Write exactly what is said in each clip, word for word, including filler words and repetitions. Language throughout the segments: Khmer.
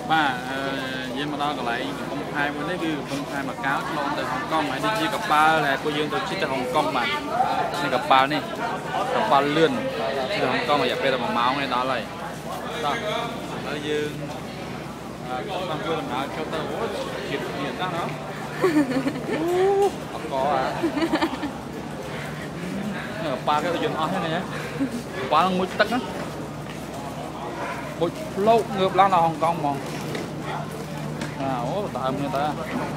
បាទយើងមកដល់កន្លែងកំពង់ផែមួយនេះគឺកំពង់ផែម៉ាកាវឆ្លងទៅហុងកុងហើយនេះជាកប៉ាល់ដែលពួកយើងទៅជិះទៅហុងកុងបាទនេះកប៉ាល់នេះកប៉ាល់លឿនទៅហុងកុងរយៈពេលតែមួយម៉ោងឯដល់ហើយដល់ហើយយើងតាមធ្វើដំណើរចូលទៅអូជាតិនេះណាស់ណាអកអានេះកប៉ាល់គេទៅយន្តអស់ហ្នឹងណាកប៉ាល់មួយទឹកណាមួយផ្លោកងើបឡើងដល់ហុងកុងហ្មងà ủa tạm người ta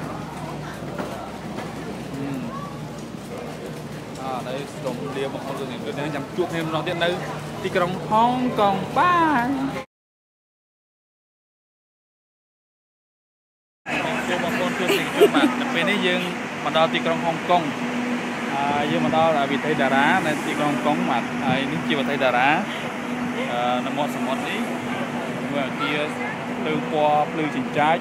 à đây đồng liêu một con người nên nhằm chuột thêm nó tiện đây thì cái đồng Hong Kong ba chuột một con chuột thì chuột mà bên này dương mà đo thì cái Hong Kong à dương mà đo là vì thấy đà đá nên thì cái Hong Kong mà ai những chi mà thấy đà đá là một số một ý người kia từ qua từ chỉnh trái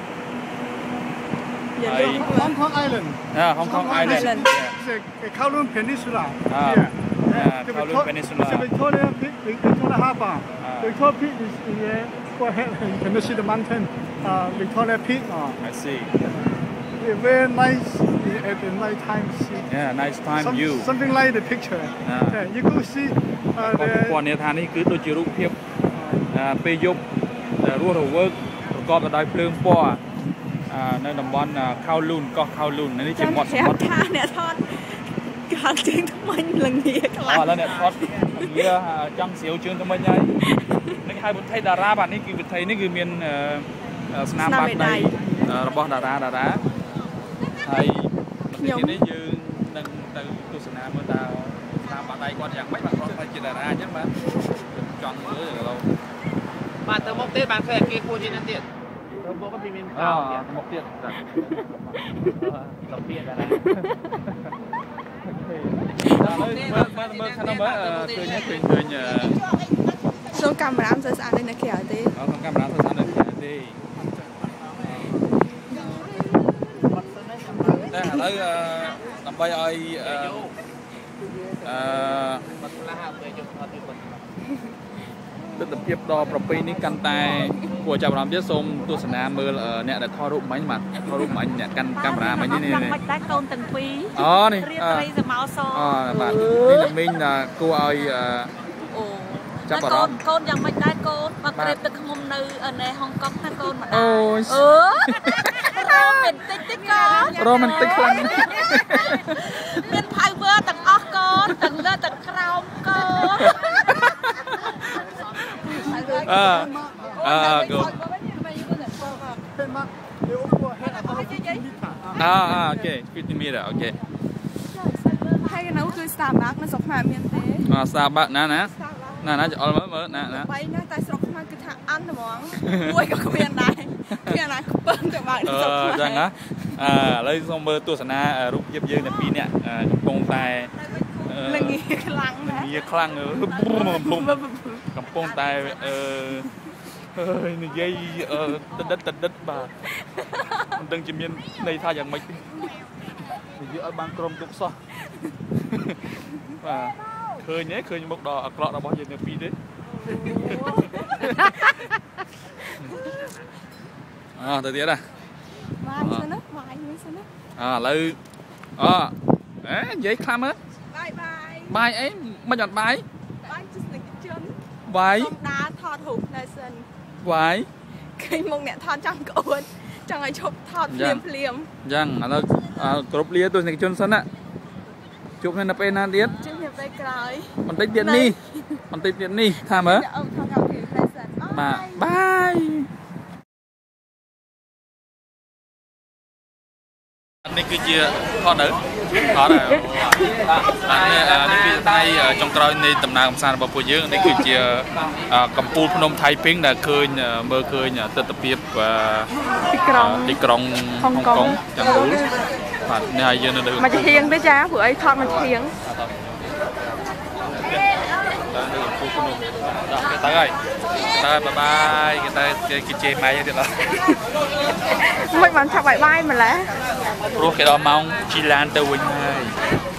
Hong Kong Island. Yeah, Hong Kong Island. It's a Kowloon Peninsula. Ah, here. yeah, the Kowloon Peninsula. It's a Victoria Peak, Victoria Harbour. Ah. Victoria Peak is in there. Go ahead, you can see the mountain. Uh, Victoria Peak. Uh, I see. It's very nice at the night time. See. Yeah, nice time Some, view. Something like the picture. Ah. Yeah, you go see. Uh, ពណ៌នេះថានេះគឺដូចជារូបភាពពេលយប់រស់រវើកប្រកបដោយភ្លើងពណ៌នៅតំបន់ខោលូនកោះខោលូននេះជាមាត់សមុទ្រថាអ្នកថតខាងជើងថ្មិញលងាខ្លាំងឥឡូវអ្នកថតវាចង់ស្រាវជើងថ្មិញហើយនេះហៅវិថីតារាបាទនេះគឺវិថីនេះគឺមានស្នាមបាតដៃរបស់តារាតារាហើយនៅទីនេះយើងនឹងទៅទស្សនាមើលតើស្នាមបាតដៃគាត់យ៉ាងម៉េចបាទគាត់ទៅជាតារាអញ្ចឹងបាទចង់មើលឥឡូវបាទទៅមកទៀតបានឃើញគេគួរជានឹងទៀតទៅមកក៏មានអកោទៀតទៅមកទៀតចាទៅទៀតតារាមើលមើលមើលខាងនោះមើលឃើញឃើញឃើញសូមកាមេរ៉ាមិនស្អាតទេនៅក្រៅទេអត់កាមេរ៉ាស្អាតនៅក្រៅទេតែឥឡូវដើម្បីឲ្យអឺបាត់ខ្លះទៅយកថតទៅបាត់ទស្សនភាពដ៏ប្រពៃនេះកាន់តែគួរចាប់អារម្មណ៍ទៀតសូមទស្សនាមើលអ្នកដែលថតរូបមិញបាទថតរូបមិញអ្នកកាន់កាមេរ៉ាមិញនេះនេះមិនដែរកូនទាំងពីរអូនេះរៀបត្រីសមោសអូបាទនេះតែមិញគួរឲ្យអូចាប់អារម្មណ៍កូនយ៉ាងម៉េចដែរកូនបាត់ក្រេបទឹកឃុំនៅនៅហុងកុងថាកូនម្ដាយអូអឺរ៉ូមែនទិកតិចកូនរ៉ូមែនទិកខ្លាំងមាន power ទាំងអស់កូនទាំងលើទាំងក្រោមកូនអឺអឺកូនអើអើអូខេfifty meter អូខេហើយនៅគឺ Starbucks នៅស្រុកខ្មែរមានទេអ Starbucks ណាណាណាណាចអល់មើលមើលណាណាបីណាតែស្រុកខ្មែរគឺថាអន់ហ្មងមួយក៏គ្មានដែរគ្មានណាខ្ពើទៅបើស្រុកខ្មែរអឺចឹងណាអឺឥឡូវសូមមើលទស្សនារូបភាពយើងតែពីរនាក់កំពុងតែលងាខ្លាំងណាស់លងាខ្លាំងកំពុងតែអឺអើយនិយាយតដិតតដិតបាទមិនដឹងជាមានន័យថាយ៉ាងម៉េចទេនិយាយឲ្យបានក្រុមទុកសោះបាទឃើញទេឃើញមុខដ៏អាក្រក់របស់យើងទាំងពីរទេអើទៅទៀតណាបាយសិនណាបាយមួយសិនណាអើឥឡូវអូអេនិយាយខ្លាំងមើលបាយបាយបាយអីមិនអត់បាយបាយទស្សនិកជនបាយខ្ញុំដើរថតរូបនៅសិនបាយឃើញមុខអ្នកថតចង់ក្អួតចង់ឲ្យឈប់ថតភ្លាមភ្លាមអញ្ចឹងឥឡូវគ្រប់លាទស្សនិកជនសិនណាជួបគ្នានៅពេលណាទៀតជួបគ្នាពេលក្រោយបន្តិចទៀតនេះបន្តិចទៀតនេះថាមើលបាទបាយនេះគឺជាថតនៅថតហើយនេះគឺថ្ងៃចុងក្រោយនៃដំណើរកម្សាន្តរបស់ពួកយើងនេះគឺជាកំពូលភ្នំថៃពីងដែលឃើញមើលឃើញទស្សនវិជ្ជាទីក្រុងទីក្រុងហុងកុងទាំងមូលបាទនេះហើយយើងនៅលើមកជាហៀងទេចាព្រោះអីថតមកហៀងដល់គេទៅហើយទៅបាយបាយគេទៅគេជេរម៉ៃទៀតឡើយមិនបានឆាប់បាយបាយម្ល៉េះព្រោះគេដល់ម៉ោងជីឡានទៅវិញហើយ